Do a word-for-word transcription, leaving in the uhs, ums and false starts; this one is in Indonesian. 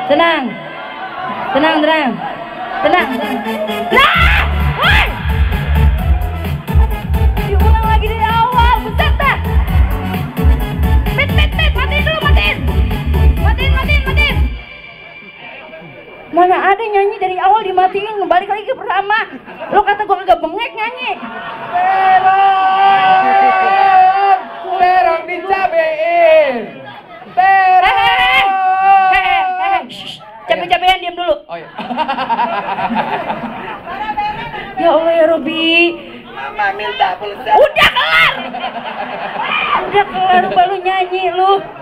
Tenang. Tenang, tenang. Tenang. Nah! Woi! Diulang lagi dari awal, buset dah. Pit, pit, pit, matiin dulu, matiin. Matiin, matiin, matiin. Mana ada nyanyi dari awal dimatiin, balik lagi ke pertama. Lo kata gua kagak bengek nyanyi. Terong, terong dicabein. Terong. Capek-capekan diam dulu. Oh iya. Ya Allah ya Robi. Mama minta pulsa. Udah kelar. Udah kelar baru nyanyi lu.